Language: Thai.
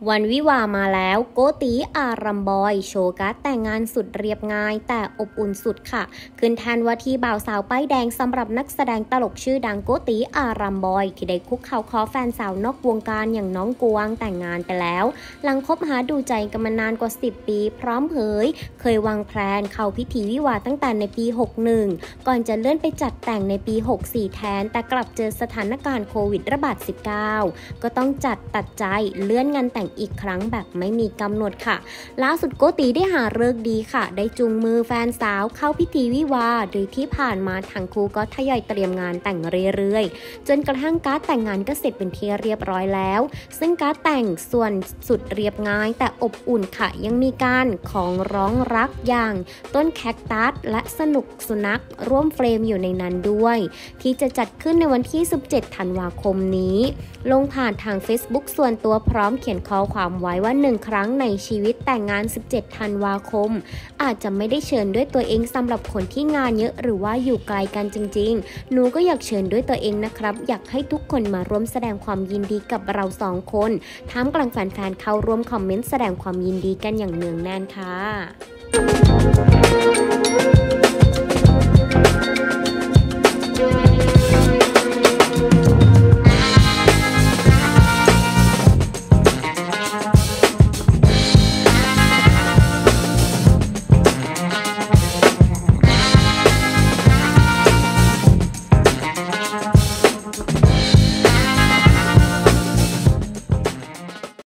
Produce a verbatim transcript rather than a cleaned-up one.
วันวิวามาแล้วโกตีอารัมบอยโชว์การ์ดแต่งงานสุดเรียบง่ายแต่อบอุ่นสุดค่ะขึ้นแทนว่าที่บ่าวสาวป้ายแดงสำหรับนักแสดงตลกชื่อดังโกตีอารัมบอยที่ได้คุกเข่าขอแฟนสาวนอกวงการอย่างน้องกวางแต่งงานไปแล้วหลังคบหาดูใจกันมานานกว่าสิบปีพร้อมเผยเคยวางแผนเข้าพิธีวิวาตั้งแต่ในปีหกสิบเอ็ดก่อนจะเลื่อนไปจัดแต่งในปีหกสิบสี่แทนแต่กลับเจอสถานการณ์โควิดระบาดสิบเก้าก็ต้องจัดตัดใจเลื่อนงานแต่งอีกครั้งแบบไม่มีกำหนดค่ะล่าสุดโกตีได้หาฤกษ์ดีค่ะได้จูงมือแฟนสาวเข้าพิธีวิวาห์โดยที่ผ่านมาทั้งคู่ก็ทยอยเตรียมงานแต่งเรื่อยๆจนกระทั่งการ์ดแต่งงานก็เสร็จเป็นที่เรียบร้อยแล้วซึ่งการ์ดแต่งส่วนสุดเรียบง่ายแต่อบอุ่นค่ะยังมีการของร้องรักอย่างต้นแคคตัสและสนุกสุนัขร่วมเฟรมอยู่ในนั้นด้วยที่จะจัดขึ้นในวันที่สิบเจ็ดธันวาคมนี้ลงผ่านทาง Facebook ส่วนตัวพร้อมเขียนข้อความไว้ว่าหนึ่งครั้งในชีวิตแต่งงานสิบเจ็ดธันวาคมอาจจะไม่ได้เชิญด้วยตัวเองสำหรับคนที่งานเยอะหรือว่าอยู่ไกลกันจริงๆหนูก็อยากเชิญด้วยตัวเองนะครับอยากให้ทุกคนมาร่วมแสดงความยินดีกับเราสองคนท่ามกลางแฟนๆเข้าร่วมคอมเมนต์แสดงความยินดีกันอย่างเนืองแน่นค่ะ